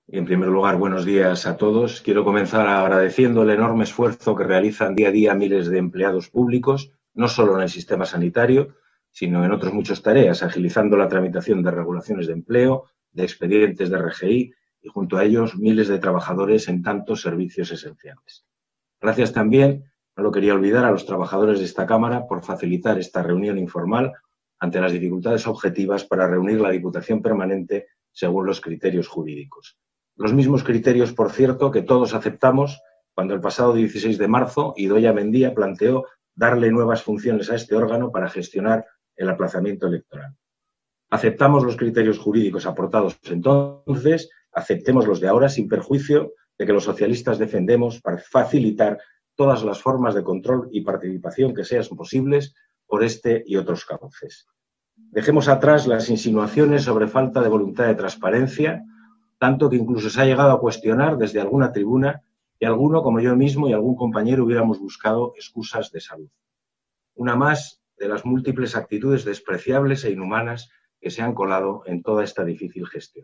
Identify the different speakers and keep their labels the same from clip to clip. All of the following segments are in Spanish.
Speaker 1: Y en primer lugar, buenos días a todos. Quiero comenzar agradeciendo el enorme esfuerzo que realizan día a día miles de empleados públicos, no solo en el sistema sanitario, sino en otras muchas tareas, agilizando la tramitación de regulaciones de empleo, de expedientes de RGI y junto a ellos miles de trabajadores en tantos servicios esenciales. Gracias también, no lo quería olvidar, a los trabajadores de esta Cámara por facilitar esta reunión informal ante las dificultades objetivas para reunir la Diputación Permanente según los criterios jurídicos. Los mismos criterios, por cierto, que todos aceptamos cuando el pasado 16 de marzo Idoia Mendia planteó darle nuevas funciones a este órgano para gestionar el aplazamiento electoral. Aceptamos los criterios jurídicos aportados entonces, aceptemos los de ahora sin perjuicio de que los socialistas defendemos para facilitar todas las formas de control y participación que sean posibles por este y otros cauces. Dejemos atrás las insinuaciones sobre falta de voluntad de transparencia, tanto que incluso se ha llegado a cuestionar desde alguna tribuna que alguno, como yo mismo y algún compañero, hubiéramos buscado excusas de salud. Una más de las múltiples actitudes despreciables e inhumanas que se han colado en toda esta difícil gestión.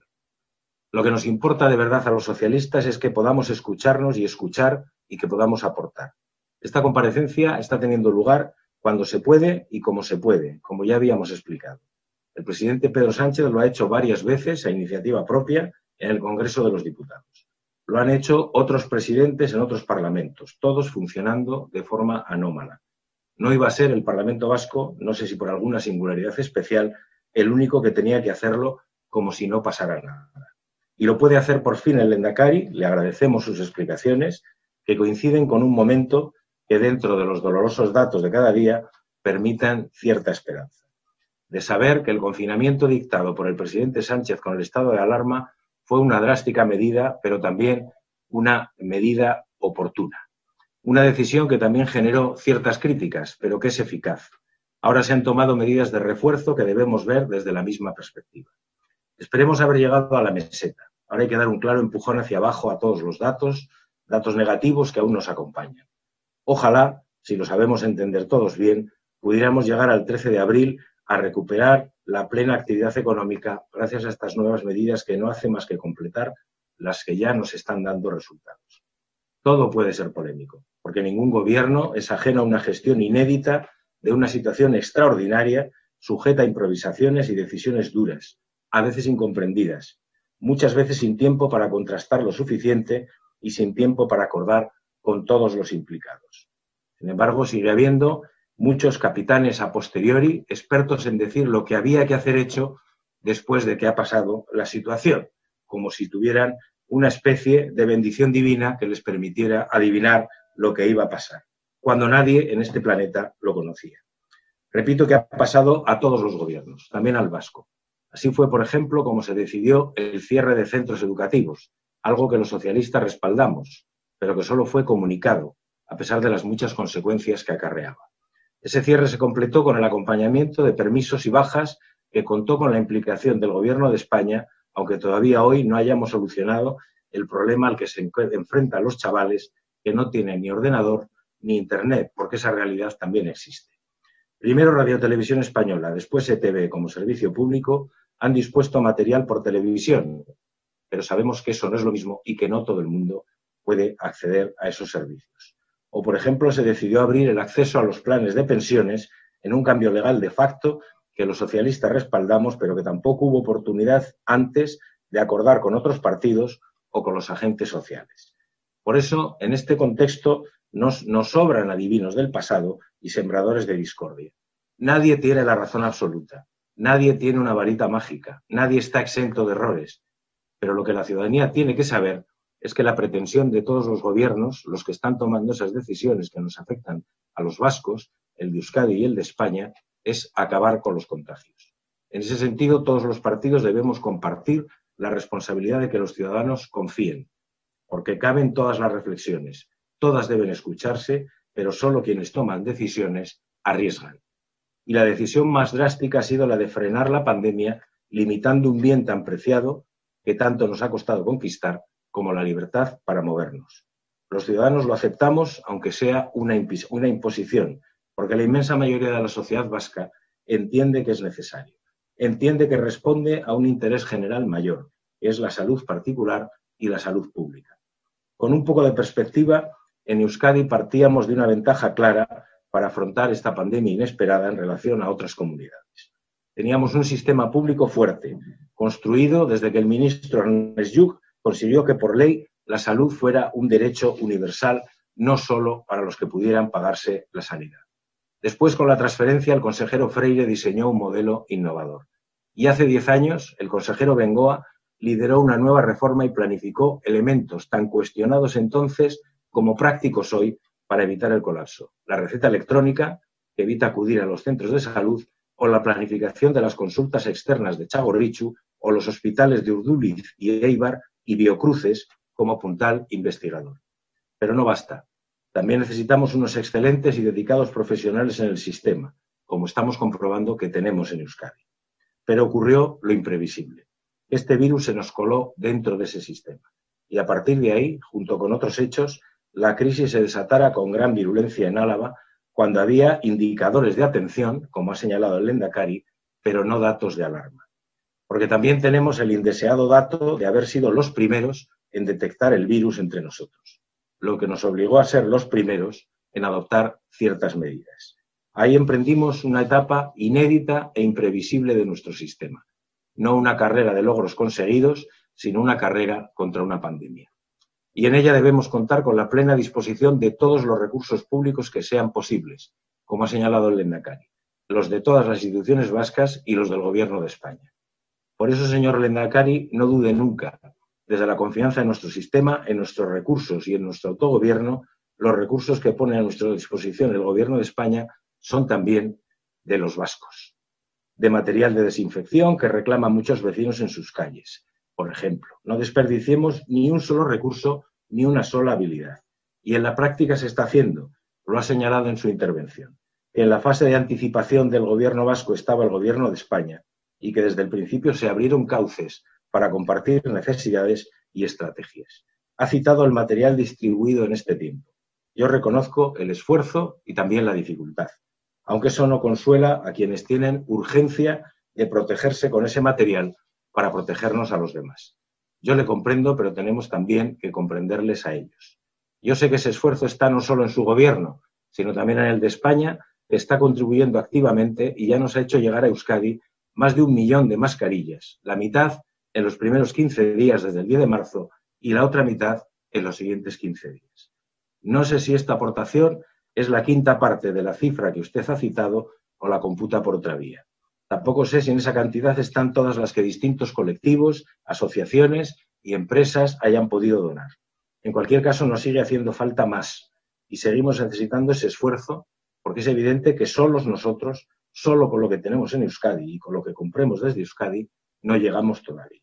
Speaker 1: Lo que nos importa de verdad a los socialistas es que podamos escucharnos y escuchar y que podamos aportar. Esta comparecencia está teniendo lugar cuando se puede y como se puede, como ya habíamos explicado. El presidente Pedro Sánchez lo ha hecho varias veces a iniciativa propia en el Congreso de los Diputados. Lo han hecho otros presidentes en otros parlamentos, todos funcionando de forma anómala. No iba a ser el Parlamento Vasco, no sé si por alguna singularidad especial, el único que tenía que hacerlo como si no pasara nada. Y lo puede hacer por fin el Lehendakari, le agradecemos sus explicaciones, que coinciden con un momento que dentro de los dolorosos datos de cada día permitan cierta esperanza. De saber que el confinamiento dictado por el presidente Sánchez con el estado de alarma fue una drástica medida, pero también una medida oportuna. Una decisión que también generó ciertas críticas, pero que es eficaz. Ahora se han tomado medidas de refuerzo que debemos ver desde la misma perspectiva. Esperemos haber llegado a la meseta. Ahora hay que dar un claro empujón hacia abajo a todos los datos negativos que aún nos acompañan. Ojalá, si lo sabemos entender todos bien, pudiéramos llegar al 13 de abril a recuperar la plena actividad económica gracias a estas nuevas medidas que no hacen más que completar las que ya nos están dando resultados. Todo puede ser polémico, porque ningún gobierno es ajeno a una gestión inédita de una situación extraordinaria, sujeta a improvisaciones y decisiones duras, a veces incomprendidas, muchas veces sin tiempo para contrastar lo suficiente y sin tiempo para acordar con todos los implicados. Sin embargo, sigue habiendo muchos capitanes a posteriori, expertos en decir lo que había que hacer hecho después de que ha pasado la situación, como si tuvieran una especie de bendición divina que les permitiera adivinar lo que iba a pasar, cuando nadie en este planeta lo conocía. Repito que ha pasado a todos los gobiernos, también al vasco. Así fue, por ejemplo, como se decidió el cierre de centros educativos, algo que los socialistas respaldamos, pero que solo fue comunicado, a pesar de las muchas consecuencias que acarreaba. Ese cierre se completó con el acompañamiento de permisos y bajas que contó con la implicación del Gobierno de España, aunque todavía hoy no hayamos solucionado el problema al que se enfrentan los chavales que no tienen ni ordenador ni internet, porque esa realidad también existe. Primero Radio Televisión Española, después ETV como servicio público, han dispuesto material por televisión, pero sabemos que eso no es lo mismo y que no todo el mundo puede acceder a esos servicios. O, por ejemplo, se decidió abrir el acceso a los planes de pensiones en un cambio legal de facto que los socialistas respaldamos, pero que tampoco hubo oportunidad antes de acordar con otros partidos o con los agentes sociales. Por eso, en este contexto, nos sobran adivinos del pasado y sembradores de discordia. Nadie tiene la razón absoluta, nadie tiene una varita mágica, nadie está exento de errores, pero lo que la ciudadanía tiene que saber es que la pretensión de todos los gobiernos, los que están tomando esas decisiones que nos afectan a los vascos, el de Euskadi y el de España, es acabar con los contagios. En ese sentido, todos los partidos debemos compartir la responsabilidad de que los ciudadanos confíen, porque caben todas las reflexiones, todas deben escucharse, pero solo quienes toman decisiones arriesgan. Y la decisión más drástica ha sido la de frenar la pandemia, limitando un bien tan preciado que tanto nos ha costado conquistar como la libertad para movernos. Los ciudadanos lo aceptamos, aunque sea una imposición, porque la inmensa mayoría de la sociedad vasca entiende que es necesario, entiende que responde a un interés general mayor, que es la salud particular y la salud pública. Con un poco de perspectiva, en Euskadi partíamos de una ventaja clara para afrontar esta pandemia inesperada en relación a otras comunidades. Teníamos un sistema público fuerte, construido desde que el ministro Ernest Lluch consiguió que por ley la salud fuera un derecho universal, no solo para los que pudieran pagarse la sanidad. Después, con la transferencia, el consejero Freire diseñó un modelo innovador. Y hace 10 años, el consejero Bengoa lideró una nueva reforma y planificó elementos tan cuestionados entonces como prácticos hoy para evitar el colapso. La receta electrónica, que evita acudir a los centros de salud, o la planificación de las consultas externas de Txagorritxu, o los hospitales de Urduliz y Eibar y Biocruces como puntal investigador. Pero no basta. También necesitamos unos excelentes y dedicados profesionales en el sistema, como estamos comprobando que tenemos en Euskadi. Pero ocurrió lo imprevisible. Este virus se nos coló dentro de ese sistema. Y a partir de ahí, junto con otros hechos, la crisis se desatara con gran virulencia en Álava, cuando había indicadores de atención, como ha señalado el Lehendakari, pero no datos de alarma. Porque también tenemos el indeseado dato de haber sido los primeros en detectar el virus entre nosotros, lo que nos obligó a ser los primeros en adoptar ciertas medidas. Ahí emprendimos una etapa inédita e imprevisible de nuestro sistema. No una carrera de logros conseguidos, sino una carrera contra una pandemia. Y en ella debemos contar con la plena disposición de todos los recursos públicos que sean posibles, como ha señalado el Lehendakari, los de todas las instituciones vascas y los del Gobierno de España. Por eso, señor Lehendakari, no dude nunca, desde la confianza en nuestro sistema, en nuestros recursos y en nuestro autogobierno, los recursos que pone a nuestra disposición el Gobierno de España son también de los vascos. De material de desinfección que reclaman muchos vecinos en sus calles. Por ejemplo, no desperdiciemos ni un solo recurso ni una sola habilidad. Y en la práctica se está haciendo, lo ha señalado en su intervención. En la fase de anticipación del Gobierno vasco estaba el Gobierno de España y que desde el principio se abrieron cauces para compartir necesidades y estrategias. Ha citado el material distribuido en este tiempo. Yo reconozco el esfuerzo y también la dificultad, aunque eso no consuela a quienes tienen urgencia de protegerse con ese material para protegernos a los demás. Yo le comprendo, pero tenemos también que comprenderles a ellos. Yo sé que ese esfuerzo está no solo en su gobierno, sino también en el de España, que está contribuyendo activamente y ya nos ha hecho llegar a Euskadi más de 1 millón de mascarillas, la mitad en los primeros 15 días desde el 10 de marzo y la otra mitad en los siguientes 15 días. No sé si esta aportación es la quinta parte de la cifra que usted ha citado o la computa por otra vía. Tampoco sé si en esa cantidad están todas las que distintos colectivos, asociaciones y empresas hayan podido donar. En cualquier caso, nos sigue haciendo falta más y seguimos necesitando ese esfuerzo porque es evidente que solos nosotros, solo con lo que tenemos en Euskadi y con lo que compremos desde Euskadi, no llegamos todavía.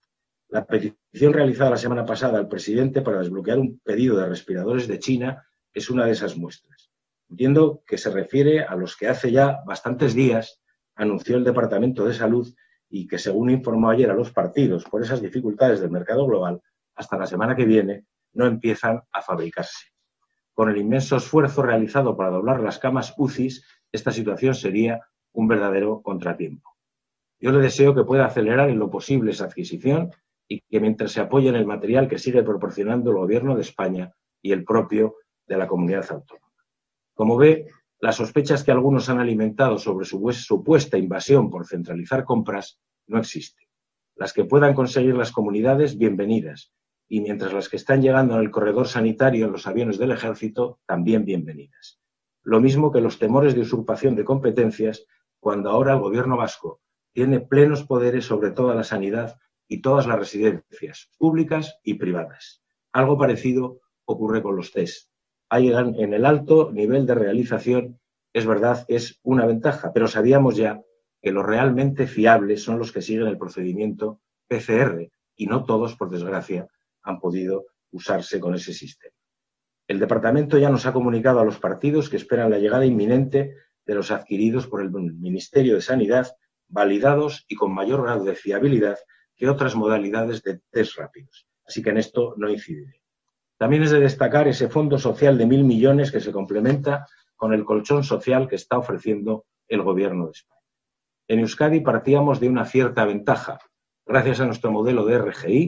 Speaker 1: La petición realizada la semana pasada al presidente para desbloquear un pedido de respiradores de China es una de esas muestras. Entiendo que se refiere a los que hace ya bastantes días anunció el Departamento de Salud y que, según informó ayer a los partidos, por esas dificultades del mercado global, hasta la semana que viene no empiezan a fabricarse. Con el inmenso esfuerzo realizado para doblar las camas UCIs, esta situación sería un verdadero contratiempo. Yo le deseo que pueda acelerar en lo posible esa adquisición y que mientras se apoye en el material que sigue proporcionando el Gobierno de España y el propio de la comunidad autónoma. Como ve, las sospechas que algunos han alimentado sobre su supuesta invasión por centralizar compras no existen. Las que puedan conseguir las comunidades, bienvenidas. Y mientras las que están llegando en el corredor sanitario en los aviones del Ejército, también bienvenidas. Lo mismo que los temores de usurpación de competencias cuando ahora el Gobierno vasco tiene plenos poderes sobre toda la sanidad y todas las residencias públicas y privadas. Algo parecido ocurre con los test. Hay en el alto nivel de realización, es verdad, es una ventaja, pero sabíamos ya que los realmente fiables son los que siguen el procedimiento PCR y no todos, por desgracia, han podido usarse con ese sistema. El departamento ya nos ha comunicado a los partidos que esperan la llegada inminente de los adquiridos por el Ministerio de Sanidad, validados y con mayor grado de fiabilidad que otras modalidades de test rápidos. Así que en esto no incidiré. También es de destacar ese fondo social de 1.000 millones que se complementa con el colchón social que está ofreciendo el Gobierno de España. En Euskadi partíamos de una cierta ventaja, gracias a nuestro modelo de RGI,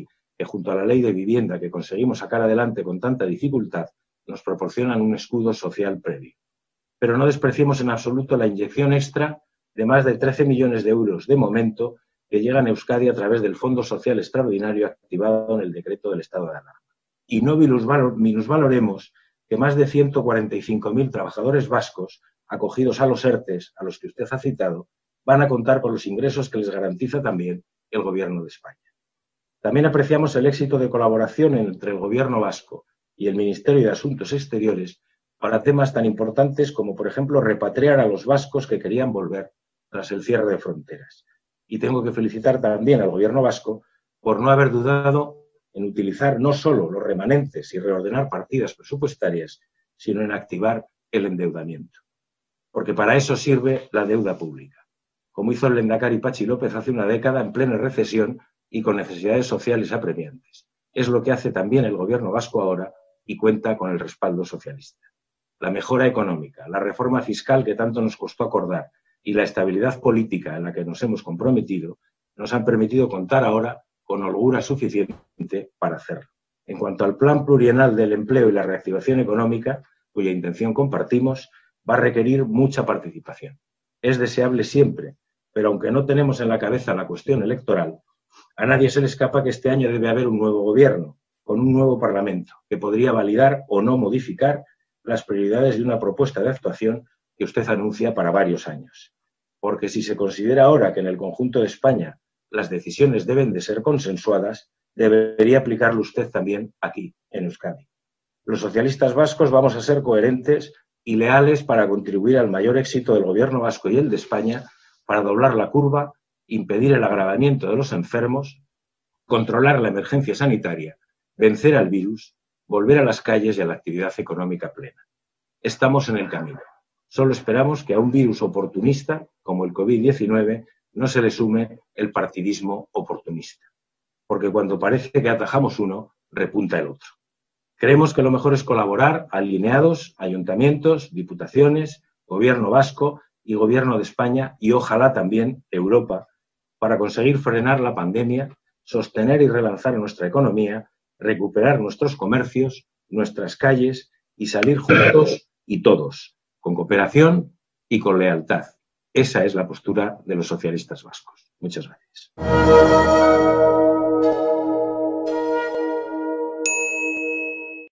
Speaker 1: que junto a la ley de vivienda que conseguimos sacar adelante con tanta dificultad, nos proporcionan un escudo social previo. Pero no despreciemos en absoluto la inyección extra de más de 13 millones de euros de momento que llegan a Euskadi a través del Fondo Social Extraordinario activado en el decreto del estado de alarma. Y no minusvaloremos que más de 145.000 trabajadores vascos acogidos a los ERTEs, a los que usted ha citado, van a contar con los ingresos que les garantiza también el Gobierno de España. También apreciamos el éxito de colaboración entre el Gobierno vasco y el Ministerio de Asuntos Exteriores para temas tan importantes como, por ejemplo, repatriar a los vascos que querían volver tras el cierre de fronteras. Y tengo que felicitar también al Gobierno vasco por no haber dudado en utilizar no solo los remanentes y reordenar partidas presupuestarias, sino en activar el endeudamiento. Porque para eso sirve la deuda pública, como hizo el lehendakari Patxi López hace una década en plena recesión y con necesidades sociales apremiantes. Es lo que hace también el Gobierno vasco ahora y cuenta con el respaldo socialista. La mejora económica, la reforma fiscal que tanto nos costó acordar y la estabilidad política en la que nos hemos comprometido nos han permitido contar ahora con holgura suficiente para hacerlo. En cuanto al plan plurianual del empleo y la reactivación económica, cuya intención compartimos, va a requerir mucha participación. Es deseable siempre, pero aunque no tenemos en la cabeza la cuestión electoral, a nadie se le escapa que este año debe haber un nuevo gobierno, con un nuevo Parlamento, que podría validar o no modificar las prioridades de una propuesta de actuación que usted anuncia para varios años. Porque si se considera ahora que en el conjunto de España las decisiones deben de ser consensuadas, debería aplicarlo usted también aquí, en Euskadi. Los socialistas vascos vamos a ser coherentes y leales para contribuir al mayor éxito del Gobierno vasco y el de España para doblar la curva, impedir el agravamiento de los enfermos, controlar la emergencia sanitaria, vencer al virus, volver a las calles y a la actividad económica plena. Estamos en el camino. Solo esperamos que a un virus oportunista, como el COVID-19, no se le sume el partidismo oportunista. Porque cuando parece que atajamos uno, repunta el otro. Creemos que lo mejor es colaborar alineados, ayuntamientos, diputaciones, Gobierno vasco y Gobierno de España y ojalá también Europa para conseguir frenar la pandemia, sostener y relanzar nuestra economía, recuperar nuestros comercios, nuestras calles y salir juntos y todos, con cooperación y con lealtad. Esa es la postura de los socialistas vascos. Muchas gracias.